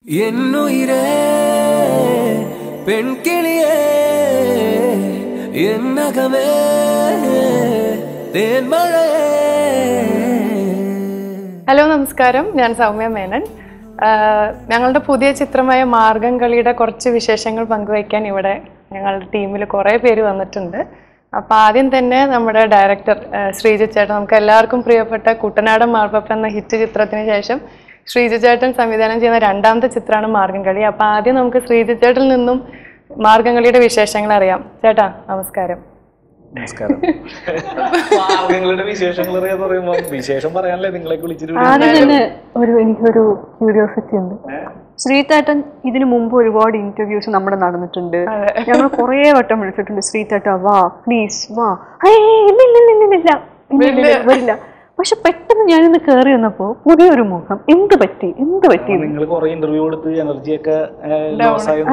என்னுயிரே பெண்கிளியே എന്നകമേ തേൻമഴയേ. Hello നമസ്കാരം, ഞാൻ സൗമ്യ മേനൻ. ഞങ്ങളുടെ പുതിയ ചിത്രമായ മാർഗം കളിയുടെ കുറച്ച് വിശേഷങ്ങൾ പങ്കുവയ്ക്കാൻ ഇവിടെ ഞങ്ങളുടെ ടീമിൽ കുറേ പേര് വന്നിട്ടുണ്ട്. അപ്പോൾ ആദ്യം തന്നെ നമ്മുടെ ഡയറക്ടർ ശ്രീജ ചേട്ടൻ, നമുക്ക് എല്ലാവർക്കും പ്രിയപ്പെട്ട കുട്ടനാടൻ മാർപ്പപ്പ എന്ന ഹിറ്റ് ചിത്രത്തിന് ശേഷം ശ്രീജ ചേട്ടൻ സംവിധാനം ചെയ്യുന്ന രണ്ടാമത്തെ ചിത്രമാണ് മാർഗം കളി. അപ്പോൾ ആദ്യം നമുക്ക് ശ്രീജ ചേട്ടനിൽ നിന്നും മാർഗം കളിയുടെ വിശേഷങ്ങൾ അറിയാം. ചേട്ടാ നമസ്കാരം. നമസ്കാരം. മാർഗങ്ങളുടെ വിശേഷങ്ങൾ അറിയാന്ന് പറയുമ്പോ വിശേഷം പറയാനല്ലേ നിങ്ങളെ വിളിച്ചിട്ട്. ആദ്യം തന്നെ എനിക്കൊരു ക്യൂരിയോസിറ്റി ഉണ്ട്. ശ്രീതേട്ടൻ ഇതിനു മുമ്പ് ഒരുപാട് ഇന്റർവ്യൂസ് നമ്മുടെ നടന്നിട്ടുണ്ട്. ഞങ്ങൾ കുറേ വട്ടം വിളിച്ചിട്ടുണ്ട്, ശ്രീതേട്ട വാ പ്ലീസ് വാ, ഇല്ല വരില്ല. പക്ഷെ പെട്ടെന്ന് ഞാനിന്ന് കയറി വന്നപ്പോ പുതിയൊരു മുഖം. എന്ത് പറ്റി നിങ്ങൾ കുറെ ഇന്റർവ്യൂ കൊടുത്ത് എനർജി ഒക്കെ ലോസ് ആയി.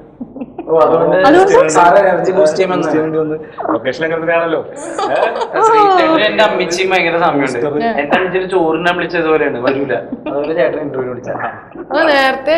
എന്റെ അമ്മച്ചിയും ഭയങ്കര സമയമുണ്ട്. എന്റെ അമ്മച്ചി ചോറിനെ വിളിച്ചതുപോലെയാണ്, വരൂല. അതുപോലെ ചേട്ടൻ ഇന്റർവ്യൂ വിളിച്ചാൽ നേരത്തെ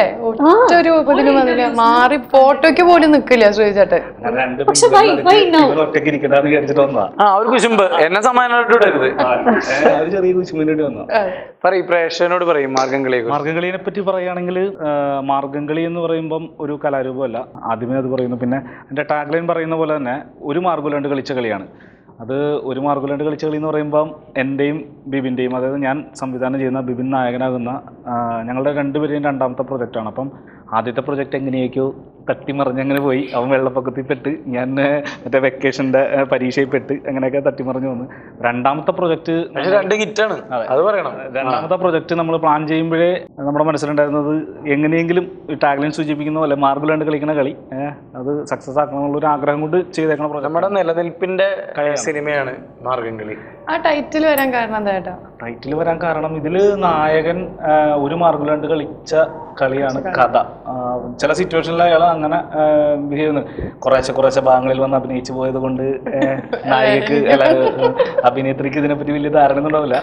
മാറി ഫോട്ടോയ്ക്ക് പോലും നിക്കില്ല ശ്രീചേട്ടൻ. ഒറ്റയ്ക്ക് ഇരിക്കണ്ടെന്ന് വിചാരിച്ചിട്ട് വന്നതാ. ഒരു കുശുമ്പ് എന്നെ സമ്മാനമായിട്ട് ഇടരുത്. ചെറിയ കുശുമ്പിന് വേണ്ടി വന്നു. പറയും പ്രേക്ഷകനോട് പറയും മാർഗംകളിയെ പറ്റി പറയുകയാണെങ്കിൽ, മാർഗംകളി എന്ന് പറയുമ്പം ഒരു കലാരൂപമല്ല, ആദ്യമേ അത് പറയുന്നു. പിന്നെ എൻ്റെ ടാഗ്ലൈൻ പറയുന്ന പോലെ തന്നെ ഒരു മാർഗുലാണ്ട് കളിച്ച കളിയാണ് അത്. ഒരു മാർഗുലാണ്ട് കളിച്ച കളി എന്ന് പറയുമ്പം എൻ്റെയും ബിബിൻ്റെയും, അതായത് ഞാൻ സംവിധാനം ചെയ്യുന്ന ബിബിൻ നായകനാകുന്ന ഞങ്ങളുടെ രണ്ടുപേരെയും രണ്ടാമത്തെ പ്രൊജക്റ്റാണ്. അപ്പം ആദ്യത്തെ പ്രൊജക്റ്റ് എങ്ങനെയൊക്കെയോ തട്ടിമറിഞ്ഞങ്ങനെ പോയി. അവൻ വെള്ളപ്പൊക്കത്തിൽ പെട്ട്, ഞാൻ മറ്റേ വെക്കേഷൻ്റെ പരീക്ഷയിൽ പെട്ട്, അങ്ങനെയൊക്കെ തട്ടിമറിഞ്ഞു വന്ന്. രണ്ടാമത്തെ പ്രൊജക്റ്റ് രണ്ട് ഹിറ്റാണ്, അത് പറയണം. രണ്ടാമത്തെ പ്രൊജക്റ്റ് നമ്മൾ പ്ലാൻ ചെയ്യുമ്പോഴേ നമ്മുടെ മനസ്സിലുണ്ടായിരുന്നത് എങ്ങനെയെങ്കിലും ടാഗ്ലൈൻ സൂചിപ്പിക്കുന്ന പോലെ മാർഗുലാണ്ട് കളിക്കുന്ന കളി അത് സക്സസ് ആക്കണമെന്നുള്ളൊരു ആഗ്രഹം കൊണ്ട് ചെയ്തേക്കണം പ്രൊജക്റ്റ്. നമ്മുടെ നിലനിൽപ്പിന്റെ സിനിമയാണ് മാർഗം കളി. ആ ടൈറ്റിൽ വരാൻ കാരണം എന്താ ചേട്ടാ? ടൈറ്റിൽ വരാൻ കാരണം ഇതിൽ നായകൻ ഒരു മാർഗുലാണ്ട് കളിച്ച കളിയാണ് കഥ. ചില സിറ്റുവേഷനിൽ അയാൾ അങ്ങനെ ബിഹേവ് ചെയ്യുന്നത്. കുറേശ്ശെ ഭാഗങ്ങളിൽ വന്ന് അഭിനയിച്ചു പോയത് കൊണ്ട് നായികക്ക് അഭിനേത്രിക്ക് ഇതിനെപ്പറ്റി വലിയ ധാരണ ഒന്നും ഉണ്ടാവില്ല.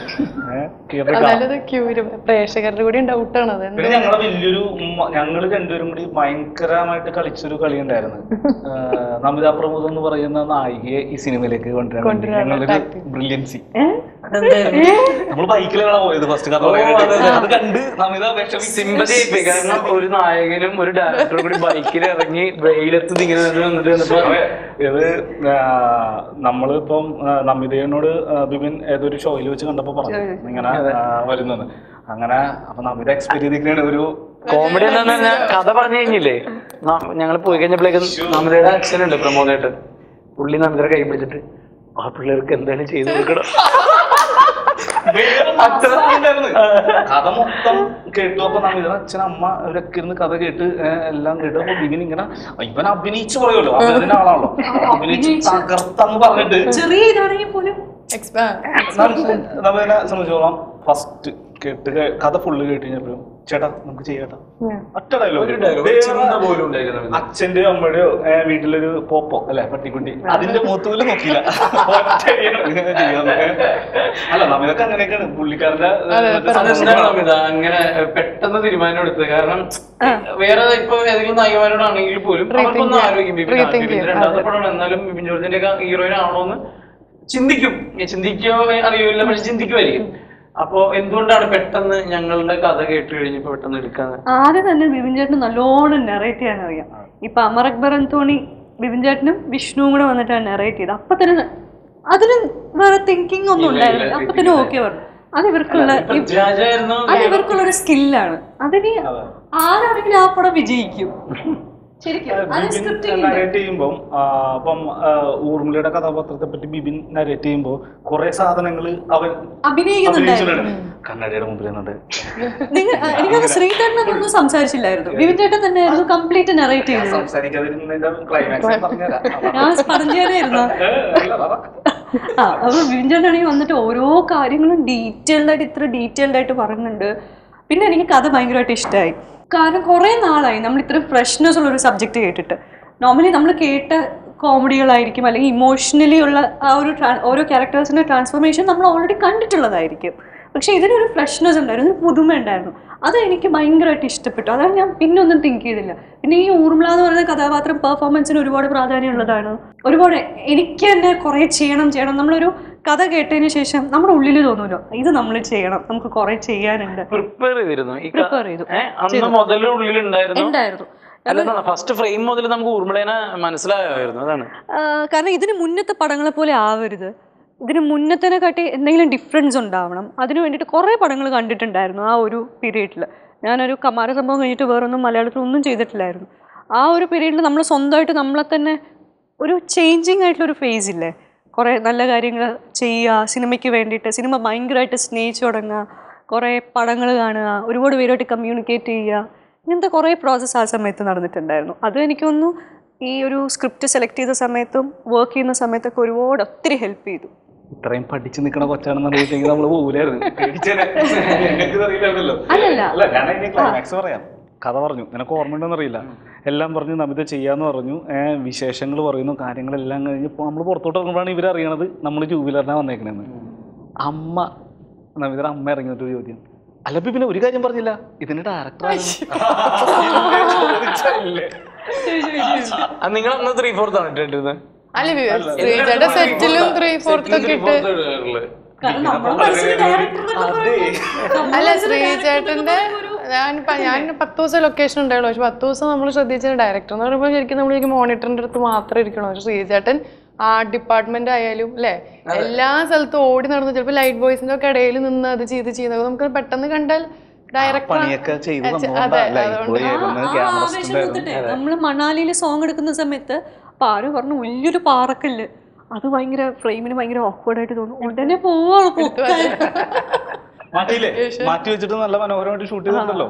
പ്രേക്ഷകരുടെ കൂടി ഡൗട്ടാണ്. പിന്നെ ഞങ്ങൾ രണ്ടുപേരും കൂടി ഭയങ്കരമായിട്ട് കളിച്ചൊരു കളി ഉണ്ടായിരുന്നു. നമിത പ്രമോദ് എന്ന് പറയുന്ന നായികയെ ഈ സിനിമയിലേക്ക് കൊണ്ടുവരാൻ ഞങ്ങളൊരു ബ്രില്യൻസി. നമ്മൾ ബൈക്കിലാണ് പോയത് ഫസ്റ്റ്. അത് കണ്ട് നമിത സിമ്പതി. കാരണം ഒരു നായകനും ഒരു ഡയറക്ടറും കൂടി ബൈക്കിൽ ഇറങ്ങി വെയിലത്ത് ഇങ്ങനെ ഇത് നമ്മളിപ്പം നമിതയോട് ബിബിൻ ഏതൊരു ഷോയിൽ വെച്ച് കണ്ടപ്പോ പറഞ്ഞു ഇങ്ങനെ വരുന്നത്. അങ്ങനെ അപ്പൊ നമിത എക്സ്പീരിയൻസ് ചെയ്തിരിക്കുന്ന ഒരു കോമഡി എന്താന്ന് പറഞ്ഞാൽ, കഥ പറഞ്ഞു കഴിഞ്ഞില്ലേ, ഞങ്ങൾ പോയി കഴിഞ്ഞപ്പോഴേക്കും നമിതയുടെ അച്ഛനുണ്ട് പ്രമോദേട്ടൻ. പുള്ളി നമിതയുടെ കൈ പിടിച്ചിട്ട് ആ പിള്ളേർക്ക് എന്തായാലും ചെയ്തു കൊടുക്കണം. കഥ മൊത്തം കേട്ടു. അപ്പൊ നമിത അച്ഛൻ അമ്മ അവരൊക്കെ ഇരുന്ന് കഥ കേട്ട് എല്ലാം കേട്ടു. അപ്പൊ ബിബിൻ ഇങ്ങനെ ഇവൻ അഭിനയിച്ചു പറയുമല്ലോ, അതിന്റെ ആളാണല്ലോ, അഭിനയിച്ച് തകർത്തന്ന് പറഞ്ഞിട്ട് നമ്മളെ സംബന്ധിച്ചോളം ഫസ്റ്റ് കേട്ട് കഥ ഫുള്ള് കേട്ട് കഴിഞ്ഞപ്പോഴും ചേട്ടാ നമുക്ക് ചെയ്യാട്ടാ ഒറ്റ ഡയലോഗ്. അച്ഛന്റെയോ അമ്മയുടെയോ വീട്ടിലൊരു പോപ്പോ അല്ലെ പട്ടിക്കുട്ടി, അതിന്റെ മുഖത്തുപോലും നോക്കിയില്ല. അല്ല നമിതൊക്കെ അങ്ങനെയൊക്കെയാണ് പുള്ളിക്കാരന്റെ. അങ്ങനെ പെട്ടെന്ന് തീരുമാനം എടുത്തത്. കാരണം വേറെ ഇപ്പൊ ഏതെങ്കിലും നായികമാരോടാണെങ്കിൽ പോലും അവർക്കൊന്നും ആലോചിക്കും രണ്ടാമത്തെ പടമാണ്, എന്നാലും ബിബിൻ ജോർജിന്റെ ഒക്കെ ഹീറോയിൻ ആണോന്ന് ചിന്തിക്കോ അറിയില്ല, പക്ഷെ ചിന്തിക്കുമായിരിക്കും. അപ്പൊ എന്തുകൊണ്ടാണ് പെട്ടെന്ന് ഞങ്ങളുടെ കഥ കേട്ട് കഴിഞ്ഞപ്പോ പെട്ടെന്ന് എടുക്കാന്ന്? ആദ്യം തന്നെ ബിബിൻ ചേട്ടന് നല്ലോണം നെറേറ്റ് ചെയ്യാൻ അറിയാം. ഇപ്പൊ അമർ അക്ബർ അന്തോണി ബിബിൻ ചേട്ടനും വിഷ്ണുവും കൂടെ വന്നിട്ടാണ് നെറേറ്റ് ചെയ്ത്. അപ്പൊ തന്നെ അതിന് വേറെ തിങ്കിങ് ഒന്നും ഉണ്ടായിരുന്നില്ല. അപ്പൊ തന്നെ ഓക്കെ പറഞ്ഞു. അത് ഇവർക്കുള്ള ഒരു സ്കില്ലാണ്. അതിന് ആരാണെങ്കിലും ആ പടം വിജയിക്കും. നരേറ്റ് ചെയ്യുമ്പോൾ ഇപ്പം ഊർമിളയുടെ കഥാപാത്രത്തെ പറ്റി ബിബിൻ നരേറ്റ് ചെയ്യുമ്പോൾ കുറെ സാധനങ്ങൾ അവൻ അഭിനയിക്കുന്നുണ്ട്. കണ്ണടയുടെ മുമ്പിൽ നിന്നുണ്ട്. എനിക്ക് ശ്രീധരനൊന്നും സംസാരിച്ചില്ലായിരുന്നു, ബിബിൻ ചേട്ടൻ തന്നെ ആയിരുന്നു കംപ്ലീറ്റ് നരേറ്റ് ചെയ്യുന്നത്. പറഞ്ഞായിരുന്നു. അപ്പൊ ബിബിൻ ചേട്ടനാണെങ്കിൽ വന്നിട്ട് ഓരോ കാര്യങ്ങളും ഇത്ര ഡീറ്റെയിൽഡ് ആയിട്ട് പറയുന്നുണ്ട്. പിന്നെ എനിക്ക് കഥ ഭയങ്കരമായിട്ട് ഇഷ്ടമായി. കാരണം കുറേ നാളായി നമ്മൾ ഇത്രയും ഫ്രഷ്നെസ് ഉള്ളൊരു സബ്ജക്റ്റ് കേട്ടിട്ട്. നോർമലി നമ്മൾ കേട്ട കോമഡികളായിരിക്കും, അല്ലെങ്കിൽ ഇമോഷണലി ഉള്ള ആ ഒരു ഓരോ ക്യാരക്ടേഴ്സിൻ്റെ ട്രാൻസ്ഫോർമേഷൻ നമ്മൾ ഓൾറെഡി കണ്ടിട്ടുള്ളതായിരിക്കും. പക്ഷെ ഇതിനൊരു ഫ്രഷ്നെസ് ഉണ്ടായിരുന്നു, ഒരു പുതുമ ഉണ്ടായിരുന്നു. അത് എനിക്ക് ഭയങ്കരമായിട്ട് ഇഷ്ടപ്പെട്ടു. അതാണ് ഞാൻ പിന്നെ ഒന്നും തിങ്ക് ചെയ്തില്ല. പിന്നെ ഈ ഊർമിള എന്ന് പറയുന്ന കഥാപാത്രം പെർഫോമൻസിന് ഒരുപാട് പ്രാധാന്യമുള്ളതാണ്. ഒരുപാട് എനിക്ക് തന്നെ കുറേ ചെയ്യണം. നമ്മളൊരു കഥ കേട്ടതിന് ശേഷം നമ്മുടെ ഉള്ളിൽ തോന്നുമല്ലോ, ഇത് നമ്മൾ ചെയ്യണം, നമുക്ക് കുറെ ചെയ്യാനുണ്ട്. പ്രിപ്പയർ ചെയ്തിരുന്നു. അന്ന് മുതൽ ഉള്ളിലുണ്ടായിരുന്നു. ഫസ്റ്റ് ഫ്രെയിം മുതൽ നമുക്ക് ഊർമിളേനെ മനസ്സിലായിരുന്നു. അതാണ് കാരണം ഇതിന് മുന്നത്തെ പടങ്ങളെ പോലെ ആവരുത്, ഇതിന് മുന്നത്തിനെ കാട്ടി എന്തെങ്കിലും ഡിഫറൻസ് ഉണ്ടാവണം. അതിന് വേണ്ടിയിട്ട് കുറേ പടങ്ങൾ കണ്ടിട്ടുണ്ടായിരുന്നു ആ ഒരു പീരീഡിൽ. ഞാനൊരു കമാര സംഭവം കഴിഞ്ഞിട്ട് വേറൊന്നും മലയാളത്തിൽ ഒന്നും ചെയ്തിട്ടില്ലായിരുന്നു. ആ ഒരു പീരീഡിൽ നമ്മൾ സ്വന്തമായിട്ട് നമ്മളെ തന്നെ ഒരു ചേഞ്ചിങ് ആയിട്ടുള്ളൊരു ഫേസ് ഇല്ലേ, കുറേ നല്ല കാര്യങ്ങൾ ചെയ്യുക, സിനിമയ്ക്ക് വേണ്ടിയിട്ട് സിനിമ ഭയങ്കരമായിട്ട് സ്നേഹിച്ചു തുടങ്ങുക, കുറേ പടങ്ങൾ കാണുക, ഒരുപാട് പേരുമായിട്ട് കമ്മ്യൂണിക്കേറ്റ് ചെയ്യുക, ഇങ്ങനത്തെ കുറേ പ്രോസസ്സ് ആ സമയത്ത് നടന്നിട്ടുണ്ടായിരുന്നു. അത് എനിക്കൊന്നു ഈ ഒരു സ്ക്രിപ്റ്റ് സെലക്ട് ചെയ്ത സമയത്തും വർക്ക് ചെയ്യുന്ന സമയത്തൊക്കെ ഒരുപാട് ഒത്തിരി ഹെൽപ്പ് ചെയ്തു. ഇത്രയും പഠിച്ചു നിൽക്കണ കൊച്ചാണെന്ന് അറിയില്ലെങ്കിൽ നമ്മൾ പോകൂലായിരുന്നു. ക്ലൈമാക്സ് പറയാം. കഥ പറഞ്ഞു, നിനക്ക് ഓർമ്മയുണ്ടെന്ന് അറിയില്ല, എല്ലാം പറഞ്ഞു, നമിത ചെയ്യാന്ന് പറഞ്ഞു, വിശേഷങ്ങൾ പറയുന്നു, കാര്യങ്ങളെല്ലാം കഴിഞ്ഞ് നമ്മൾ പുറത്തോട്ട് ഇറങ്ങുമ്പോഴാണ് ഇവരറിയണത് നമ്മൾ ജൂബിലറിനാണ് വന്നേക്കണെന്ന്. നമിതയുടെ അമ്മ ഇറങ്ങിയിട്ട് ഒരു ചോദ്യം, അല്ല പിന്നെ ഒരു കാര്യം പറഞ്ഞില്ല, ഇതിന്റെ ഡയറക്ടറാണ്. നിങ്ങൾ അന്ന് 3/4 ആണ് ഇട്ടിരുന്നത്. ശ്രീജയുടെ സെറ്റിലും 3/4 ഒക്കെ ഇട്ട്. അല്ല ശ്രീചേട്ടന്റെ ഞാൻ 10 ദിവസം ലൊക്കേഷൻ ഉണ്ടായുള്ളൂ. പക്ഷെ 10 ദിവസം നമ്മൾ ശ്രദ്ധിച്ച ഡയറക്ടർ എന്ന് പറയുമ്പോൾ ശരിക്കും നമ്മൾ മോണിറ്ററിന്റെ അടുത്ത് മാത്രം ഇരിക്കണം. പക്ഷെ ശ്രീചേട്ടൻ ആർട്ട് ഡിപ്പാർട്ട്മെന്റ് ആയാലും അല്ലെ എല്ലാ സ്ഥലത്തും ഓടി നടന്ന് ചിലപ്പോൾ ലൈറ്റ് ബോയ്സിന്റെ ഒക്കെ ഇടയിൽ നിന്ന് അത് ചെയ്യുന്നത് നമുക്ക് പെട്ടെന്ന് കണ്ടാൽ നമ്മള് മണാലിയില് സോങ് എടുക്കുന്ന സമയത്ത് പാറു പറഞ്ഞു വലിയൊരു പാറക്കല്ല്, അത് ഭയങ്കര ഫ്രെയിമിന് ഭയങ്കര ഓക്വേർഡായിട്ട് തോന്നും. ഉടനെ പോവാണ് മാറ്റി വെച്ചിട്ട് നല്ല മനോഹരമായിട്ട് ഷൂട്ട് ചെയ്തിട്ടുണ്ടല്ലോ.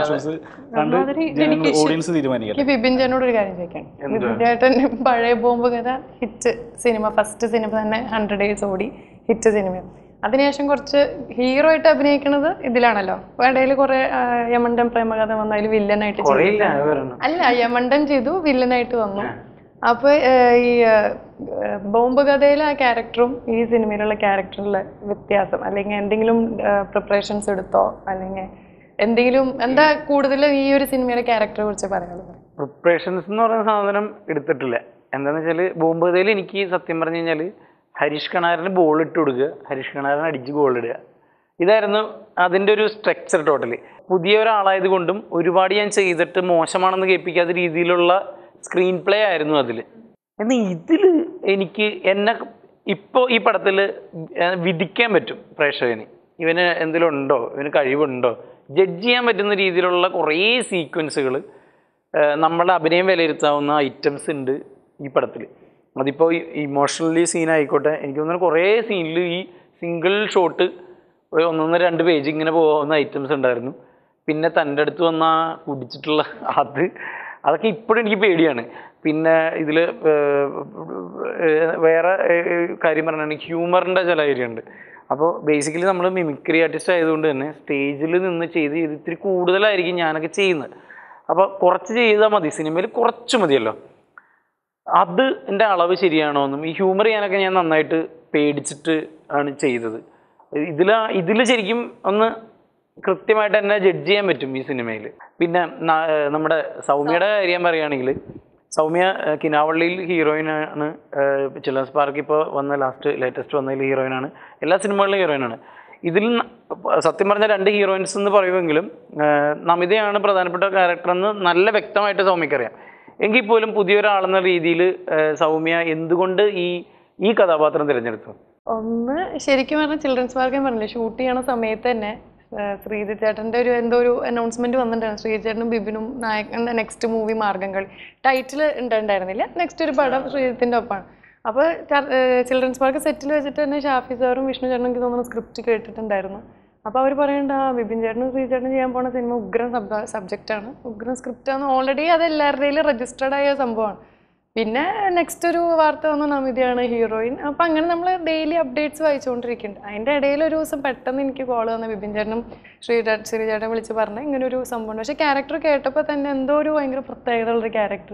ഓഡിയൻസ് തീരുമാനിക്കാം. ബിബിൻ ചേട്ടനോട് ഒരു കാര്യം ചോദിക്കാം. ബിബിൻ ചേട്ടൻ പഴയ ബോംബ് കഥ ഹിറ്റ് സിനിമ, ഫസ്റ്റ് സിനിമ തന്നെ 100 days ഓടി ഹിറ്റ് സിനിമ. അതിനുശേഷം കുറച്ച് ഹീറോ ആയിട്ട് അഭിനയിക്കുന്നത് ഇതിലാണല്ലോ. ഇടയിൽ കുറെ യമണ്ടൻ പ്രേമകഥ വന്നു, അതിൽ വില്ലനായിട്ട് അല്ല യമണ്ടൻ ചെയ്തു, വില്ലനായിട്ട് വന്നു. അപ്പൊ ഈ ബോംബ് കഥയിലെ ആ ക്യാരക്ടറും ഈ സിനിമയിലുള്ള ക്യാരക്ടറിലെ വ്യത്യാസം, അല്ലെങ്കിൽ എന്തെങ്കിലും പ്രിപ്പറേഷൻസ് എടുത്തോ, അല്ലെങ്കിൽ എന്തെങ്കിലും എന്താ കൂടുതൽ ഈ ഒരു സിനിമയുടെ ക്യാരക്ടറെ കുറിച്ച് പറയാനുള്ളത്? പ്രിപ്പറേഷൻസ് എന്ന് പറയുന്ന സാധനം എടുത്തിട്ടില്ല. എന്താന്ന് വെച്ചാല് ബോംബ് കഥയിൽ എനിക്ക് സത്യം പറഞ്ഞു കഴിഞ്ഞാല് ഹരീഷ് കണാറിന് ബോൾ ഇട്ട് കൊടുക്കുക, ഹരീഷ് കണാറിന് അടിച്ച് ഗോൾ ഇടുക, ഇതായിരുന്നു അതിൻ്റെ ഒരു സ്ട്രക്ചർ ടോട്ടലി. പുതിയ ഒരാളായത് കൊണ്ടും ഒരുപാട് ഞാൻ ചെയ്തിട്ട് മോശമാണെന്ന് കേൾപ്പിക്കാത്ത രീതിയിലുള്ള സ്ക്രീൻ പ്ലേ ആയിരുന്നു അതിൽ. എന്നാൽ ഇതിൽ എനിക്ക് എന്നെ ഇപ്പോൾ ഈ പടത്തിൽ വിധിക്കാൻ പറ്റും പ്രേക്ഷകന്, ഇവന് എന്തെങ്കിലും ഉണ്ടോ, ഇവന് കഴിവുണ്ടോ, ജഡ്ജ് ചെയ്യാൻ പറ്റുന്ന രീതിയിലുള്ള കുറേ സീക്വൻസുകൾ, നമ്മുടെ അഭിനയം വിലയിരുത്താവുന്ന ഐറ്റംസ് ഉണ്ട് ഈ പടത്തിൽ. അതിപ്പോൾ ഇമോഷണലി സീനായിക്കോട്ടെ, എനിക്ക് തോന്നുന്നു കുറേ സീനിൽ ഈ സിംഗിൾ ഷോട്ട് 1-2 പേജ് ഇങ്ങനെ പോകുന്ന ഐറ്റംസ് ഉണ്ടായിരുന്നു. പിന്നെ തൻ്റെ അടുത്ത് വന്ന കുടിച്ചിട്ടുള്ള അതൊക്കെ ഇപ്പോഴും എനിക്ക് പേടിയാണ്. പിന്നെ ഇതിൽ വേറെ കാര്യം പറയുകയാണെങ്കിൽ ഹ്യൂമറിൻ്റെ ചില ഏരിയ ഉണ്ട്. അപ്പോൾ ബേസിക്കലി നമ്മൾ മിമിക്രി ആർട്ടിസ്റ്റ് ആയതുകൊണ്ട് തന്നെ സ്റ്റേജിൽ നിന്ന് ചെയ്ത് ഇത്തിരി കൂടുതലായിരിക്കും ഞാനൊക്കെ ചെയ്യുന്നത്. അപ്പോൾ കുറച്ച് ചെയ്താൽ മതി, സിനിമയിൽ കുറച്ച് മതിയല്ലോ. അത് എൻ്റെ അളവ് ശരിയാണോ എന്നും ഈ ഹ്യൂമർ ചെയ്യാനൊക്കെ ഞാൻ നന്നായിട്ട് പേടിച്ചിട്ട് ആണ് ചെയ്തത്. ഇതിൽ ശരിക്കും ഒന്ന് കൃത്യമായിട്ട് എന്നെ ജഡ്ജ് ചെയ്യാൻ പറ്റും ഈ സിനിമയിൽ. പിന്നെ നമ്മുടെ സൗമ്യയുടെ കാര്യം പറയുകയാണെങ്കിൽ, സൗമ്യ കിനാവള്ളിയിൽ ഹീറോയിനാണ്, ചിൽഡ്രൻസ് പാർക്ക് ഇപ്പോൾ വന്ന ലേറ്റസ്റ്റ് വന്നതിൽ ഹീറോയിനാണ്, എല്ലാ സിനിമകളിലും ഹീറോയിനാണ്. ഇതിൽ സത്യം പറഞ്ഞ 2 ഹീറോയിൻസ് എന്ന് പറയുമെങ്കിലും നമിതയാണ് പ്രധാനപ്പെട്ട ക്യാരക്ടർ എന്ന് നല്ല വ്യക്തമായിട്ട് സൗമ്യക്കറിയാം. എങ്കിൽ പോലും പുതിയൊരാളെന്ന രീതിയിൽ സൗമ്യ എന്തുകൊണ്ട് ഈ കഥാപാത്രം തിരഞ്ഞെടുത്തു? ഒന്ന് ശരിക്കും പറഞ്ഞാൽ ചിൽഡ്രൻസ് പാർക്ക് പറഞ്ഞില്ലേ, ഷൂട്ട് ചെയ്യണ സമയത്ത് തന്നെ ശ്രീജിത്ത് ചേട്ടൻ്റെ എന്തോ ഒരു അനൗൺസ്മെന്റ് വന്നിട്ടുണ്ടായിരുന്നു. ശ്രീജിത്തേട്ടനും ബിബിനും നെക്സ്റ്റ് മൂവി മാർഗംകളി ടൈറ്റിൽ ഉണ്ടായിരുന്നില്ല, നെക്സ്റ്റ് ഒരു പടം ശ്രീജിത്തിൻ്റെ ഒപ്പമാണ്. അപ്പോൾ ചിൽഡ്രൻസ് പാർക്ക് സെറ്റിൽ വെച്ചിട്ട് തന്നെ ഷാഫി സാറും വിഷ്ണു ചേട്ടനും എനിക്ക് തോന്നുന്നു സ്ക്രിപ്റ്റ് കേട്ടിട്ടുണ്ടായിരുന്നു. അപ്പോൾ അവർ പറയണ്ട ബിബിൻ ചേട്ടനും ശ്രീചേട്ടനും ചെയ്യാൻ പോണ സിനിമ ഉഗ്രൻ സബ്ജക്റ്റാണ്, ഉഗ്രൻ സ്ക്രിപ്റ്റാണ്, ഓൾറെഡി അത് എല്ലാവരുടെയും രജിസ്റ്റേർഡ് ആയ സംഭവമാണ്. പിന്നെ നെക്സ്റ്റ് ഒരു വാർത്ത വന്നു നമിതയാണ് ഹീറോയിൻ. അപ്പം അങ്ങനെ നമ്മൾ ഡെയിലി അപ്ഡേറ്റ്സ് വായിച്ചുകൊണ്ടിരിക്കുന്നുണ്ട്. അതിൻ്റെ ഇടയിൽ ഒരു ദിവസം പെട്ടെന്ന് എനിക്ക് കോൾ വന്നു, ബിബിൻ ചേട്ടനും ശ്രീചേട്ടനെ വിളിച്ച് പറഞ്ഞാൽ ഇങ്ങനെ ഒരു സംഭവം. പക്ഷേ ക്യാരക്ടർ കേട്ടപ്പോൾ തന്നെ എന്തോ ഒരു ഭയങ്കര പ്രത്യേകത ഉള്ളൊരു ക്യാരക്ടർ.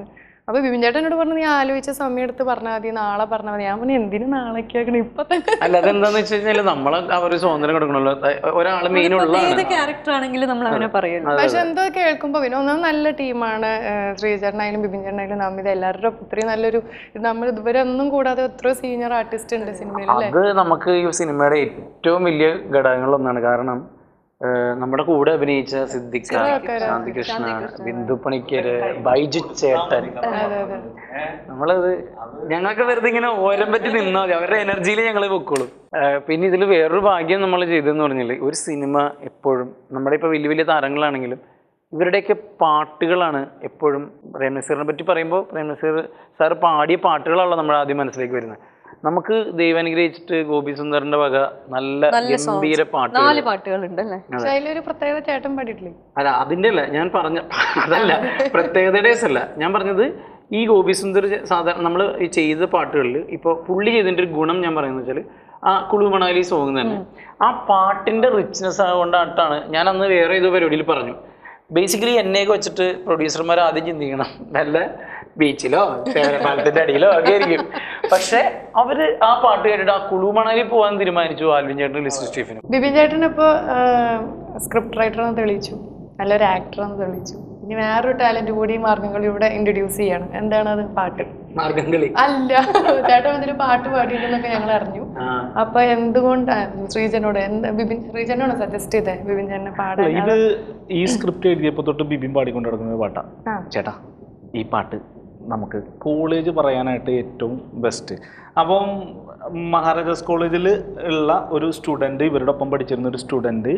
അപ്പൊ ബിബിൻ ചേട്ടൻ എന്നോട് പറഞ്ഞു നീ ആലോചിച്ച സമയം എടുത്ത് പറഞ്ഞാൽ മതി, നാളെ പറഞ്ഞാൽ മതി. ഞാൻ പറഞ്ഞു എന്തിനു നാളേക്ക് ആക്കണം, ഇപ്പൊ തന്നെ. അല്ല അതെന്താന്ന് വെച്ച് കഴിഞ്ഞാല് നമ്മളെ അവര് സ്വാതന്ത്ര്യം കൊടുക്കണല്ലോ, ഒരാള് മെയിൻ ഉള്ളതാണ്. ക്യാരക്ടർ ആണെങ്കിലും നമ്മൾ അങ്ങനെ പറയുന്നു. പക്ഷെ എന്തോ കേൾക്കുമ്പോ പിന്നെ ഒന്നും നല്ല ടീമാണ്. ശ്രീചേട്ടനായാലും ബിബിൻ ചേട്ടനായാലും നമിത, എല്ലാവരുടെ ഇത്രയും നല്ലൊരു നമ്മൾ ഇതുവരെ ഒന്നും കൂടാതെ എത്രയോ സീനിയർ ആർട്ടിസ്റ്റ് ഉണ്ട് സിനിമയിൽ. അത് നമുക്ക് ഈ സിനിമയുടെ ഏറ്റവും വലിയ ഘടകങ്ങളൊന്നാണ്. കാരണം നമ്മുടെ കൂടെ അഭിനയിച്ച സിദ്ദിഖ, ശാന്തികൃഷ്ണ, ബിന്ദു പണിക്കര്, ബൈജു ചേട്ടൻ, നമ്മളത് ഞങ്ങൾക്ക് വെറുതെ ഇങ്ങനെ ഓരം പറ്റി നിന്നാൽ മതി, അവരുടെ എനർജിയിൽ ഞങ്ങൾ പൊക്കോളും. പിന്നെ ഇതിൽ വേറൊരു ഭാഗ്യം നമ്മൾ ചെയ്തതെന്ന് പറഞ്ഞാൽ, ഒരു സിനിമ എപ്പോഴും നമ്മുടെ ഇപ്പോൾ വലിയ വലിയ താരങ്ങളാണെങ്കിലും ഇവരുടെയൊക്കെ പാട്ടുകളാണ് എപ്പോഴും. പ്രേം നസീറിനെ പറ്റി പറയുമ്പോൾ പ്രേം നസീർ സാർ പാടിയ പാട്ടുകളാണല്ലോ നമ്മൾ ആദ്യം മനസ്സിലേക്ക് വരുന്നത്. നമുക്ക് ദൈവാനുഗ്രഹിച്ചിട്ട് ഗോപി സുന്ദറിന്റെ വക നല്ല ഗംഭീര പാട്ടുകളുണ്ട്. അതിലൊരു പ്രത്യേകത ചേട്ടൻ പാടിയിട്ടില്ലേ? അല്ല അതിന്റെ അല്ല ഞാൻ പറഞ്ഞ, അതല്ല പ്രത്യേകതയുടെ അല്ല ഞാൻ പറഞ്ഞത്. ഈ ഗോപി സുന്ദർ സാധാരണ നമ്മൾ ഈ ചെയ്ത പാട്ടുകളിൽ ഇപ്പോൾ പുള്ളി ചെയ്തതിന്റെ ഒരു ഗുണം ഞാൻ പറയുന്നത് വെച്ചാൽ, ആ കുളു മണാലി സോങ് തന്നെ ആ പാട്ടിന്റെ റിച്ച്നെസ് ആയതുകൊണ്ടായിട്ടാണ്. ഞാൻ അന്ന് വേറെ ഏതോ പരിപാടിയിൽ പറഞ്ഞു, ബേസിക്കലി എന്നെയൊക്കെ വെച്ചിട്ട് പ്രൊഡ്യൂസർമാർ ആദ്യം ചിന്തിക്കണം നല്ല ബീച്ചിലോ പാലത്തിന്റെ അടിയിലോ ഒക്കെ ആയിരിക്കും. പക്ഷെ അവര് ആ പാട്ട് കേട്ടിട്ട് ആ കുളു മണാലി പോകാൻ തീരുമാനിച്ചു ആൽവിൻ ചേട്ടനും ലിസി സ്റ്റീഫനും. ബിബിൻ ചേട്ടൻ ഇപ്പൊ സ്ക്രിപ്റ്റ് റൈറ്ററാണെന്ന് തെളിയിച്ചു, നല്ലൊരു ആക്ടറാണെന്ന് തെളിയിച്ചു. ഇനി വേറൊരു ടാലന്റ് കൂടി മാർഗംകളി ഇവിടെ ഇൻട്രൊഡ്യൂസ് ചെയ്യണം. എന്താണത്? പാട്ട്. മാർഗംകളി അല്ല, ചേട്ടൻ അതിൽ പാട്ട് പാടിയിട്ടുണ്ടെന്നൊക്കെ ഞങ്ങൾ അറിഞ്ഞു. അപ്പൊ എന്തുകൊണ്ടാണ് ശ്രീജനോട് സജസ്റ്റ് ചെയ്തേ ബിബിൻ ചേട്ടനെ പാടാൻ? ഇത് ഈ സ്ക്രിപ്റ്റ് എഴുതിയപ്പോ തൊട്ട് ബിബിൻ പാടിക്കൊണ്ട് നടക്കുന്ന പാട്ടാ. ചേട്ടാ ഈ പാട്ട് നമുക്ക് കോളേജ് പറയാനായിട്ട് ഏറ്റവും ബെസ്റ്റ്. അപ്പം മഹാരാജാസ് കോളേജിൽ ഉള്ള ഒരു സ്റ്റുഡൻറ്റ്, ഇവരുടെ ഒപ്പം പഠിച്ചിരുന്ന ഒരു സ്റ്റുഡൻറ്റ്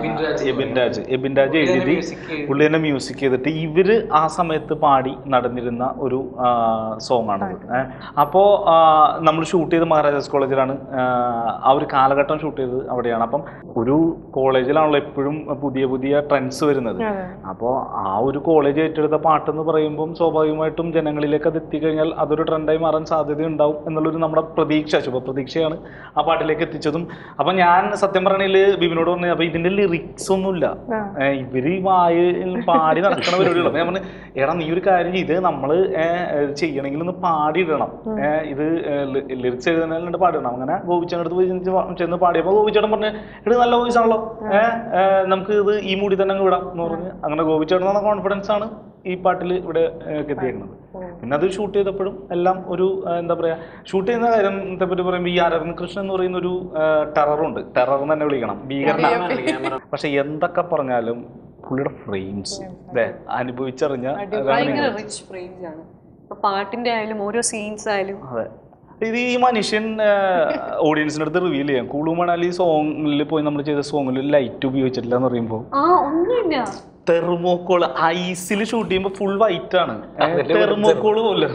എബിൻ രാജ് എഴുതി പുള്ളി തന്നെ മ്യൂസിക് ചെയ്തിട്ട് ഇവര് ആ സമയത്ത് പാടി നടന്നിരുന്ന ഒരു സോങ് ആണത്. അപ്പോൾ നമ്മൾ ഷൂട്ട് ചെയ്ത് മഹാരാജാസ് കോളേജിലാണ്, ആ ഒരു കാലഘട്ടം ഷൂട്ട് ചെയ്തത് അവിടെയാണ്. അപ്പം ഒരു കോളേജിലാണല്ലോ എപ്പോഴും പുതിയ പുതിയ ട്രെൻഡ്സ് വരുന്നത്. അപ്പോൾ ആ ഒരു കോളേജ് ഏറ്റെടുത്ത പാട്ടെന്ന് പറയുമ്പം സ്വാഭാവികമായിട്ടും ജനങ്ങളിലേക്ക് അത് എത്തിക്കഴിഞ്ഞാൽ അതൊരു ട്രെൻഡായി മാറാൻ സാധ്യത ഉണ്ടാവും എന്നുള്ളൊരു നമ്മുടെ പ്രതീക്ഷ, ശുഭപ്രതീക്ഷയാണ് ആ പാട്ടിലേക്ക് എത്തിച്ചതും. അപ്പൊ ഞാൻ സത്യം പറഞ്ഞാൽ ബിബിനോട് പറഞ്ഞു, അപ്പൊ ഇതിന്റെ ലിറിക്സ് ഒന്നുമില്ല, ഇവര് പാടി നടക്കണ പരിപാടിയുള്ളൂ. അപ്പൊ ഞാൻ പറഞ്ഞു, എടാ നീ ഒരു കാര്യം ചെയ്ത് നമ്മള് ചെയ്യണമെങ്കിൽ ഒന്ന് പാടിയിടണം, ഇത് ലിറിക്സ് എഴുതുന്നതിലുണ്ട് പാടിടണം. അങ്ങനെ ഗോപിച്ചേട്ടൻ അടുത്ത് പോയി ചെന്ന് പാടിയപ്പോ ഗോപിച്ചേട്ടൻ പറഞ്ഞു, എടാ നല്ല വോയിസ് ആണല്ലോ, നമുക്ക് ഇത് ഈ മൂടി തന്നെ അങ്ങ് വിടാം എന്ന് പറഞ്ഞ് അങ്ങനെ ഗോപിച്ചേട്ടൻ എന്ന കോൺഫിഡൻസ് ആണ് ഈ പാട്ടിൽ ഇവിടെ എത്തിയേക്കുന്നത്. പിന്നെ അത് ഷൂട്ട് ചെയ്തപ്പോഴും എല്ലാം ഒരു എന്താ പറയാ, ഷൂട്ട് ചെയ്യുന്ന കാര്യത്തെ പറ്റി പറയുമ്പോൾ ഈ അരവിന്ദ് കൃഷ്ണൻ എന്ന് പറയുന്ന ഒരു ടെററുണ്ട്, ടെറർ എന്ന് തന്നെ വിളിക്കണം, ഭീകരനാണ്. പക്ഷെ എന്തൊക്കെ പറഞ്ഞാലും പുള്ളിയുടെ ഫ്രെയിംസ് അനുഭവിച്ചറിഞ്ഞ പാട്ടിന്റെ ആയാലും ഓരോ സീൻസ് ആയാലും. അതെ, ഇത് ഈ മനുഷ്യൻ ഓഡിയൻസിന്റെ അടുത്ത് റിവീൽ ചെയ്യാം. കുളു മണാലി സോങ്ങിൽ പോയി നമ്മൾ ചെയ്ത സോങ്ങിൽ ലൈറ്റ് ഉപയോഗിച്ചിട്ടില്ല എന്ന് പറയുമ്പോൾ തെർമോക്കോള് ഐസിൽ ഷൂട്ട് ചെയ്യുമ്പോ ഫുൾ വൈറ്റ് ആണ്, തെർമോക്കോള് പോലെ.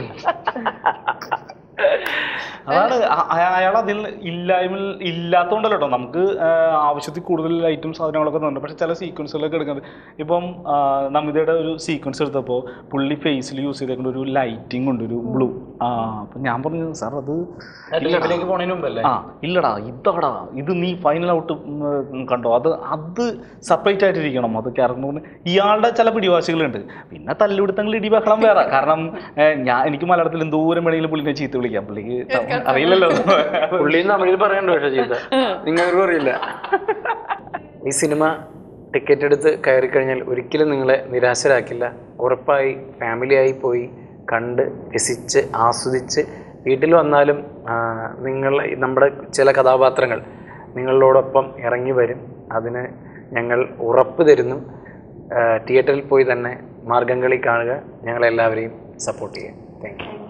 അതാണ് അയാൾ അതിൽ ഇല്ലാത്തതുകൊണ്ടല്ലോ കേട്ടോ, നമുക്ക് ആവശ്യത്തിൽ കൂടുതൽ ലൈറ്റും സാധനങ്ങളൊക്കെ ഉണ്ട്. പക്ഷെ ചില സീക്വൻസുകളൊക്കെ എടുക്കുന്നത്, ഇപ്പം നമിതയുടെ ഒരു സീക്വൻസ് എടുത്തപ്പോൾ പുള്ളി ഫേസിൽ യൂസ് ചെയ്തേക്കുന്ന ഒരു ലൈറ്റിംഗ് ഉണ്ട്, ഒരു ബ്ലൂ. അപ്പം ഞാൻ പറഞ്ഞു, സാർ അത് ഇല്ലടാ, ഇതാടാ ഇത് നീ ഫൈനൽ ഔട്ട് കണ്ടോ, അത് സെപ്പറേറ്റ് ആയിട്ടിരിക്കണം, അത് ക്യാരക്ടർ. ഇയാളുടെ ചില പിടിവാശികളുണ്ട്. പിന്നെ തല്ലുപിടുത്തങ്ങൾ ഇടി ബഹളം വേറെ. കാരണം എനിക്ക് മലയാളത്തിൽ എന്തോരം വേണമെങ്കിലും പുള്ളിനെ ചീത്ത വിളിക്കാം, പുള്ളിക്ക് അറിയില്ലല്ലോ. പുള്ളി തമിഴിൽ പറയണ്ടോ പക്ഷെ ചീത്ത, നിങ്ങൾക്ക് അറിയില്ല. ഈ സിനിമ ടിക്കറ്റ് എടുത്ത് കയറി കഴിഞ്ഞാൽ ഒരിക്കലും നിങ്ങളെ നിരാശരാക്കില്ല. ഉറപ്പായി ഫാമിലിയായി പോയി കണ്ട് രസിച്ച് ആസ്വദിച്ച് വീട്ടിൽ വന്നാലും നമ്മുടെ ചില കഥാപാത്രങ്ങൾ നിങ്ങളോടൊപ്പം ഇറങ്ങി വരും. അതിന് ഞങ്ങൾ ഉറപ്പ് തരുന്നു. തിയേറ്ററിൽ പോയി തന്നെ മാർഗംകളി കാണുക, ഞങ്ങളെല്ലാവരെയും സപ്പോർട്ട് ചെയ്യുക. Thank U.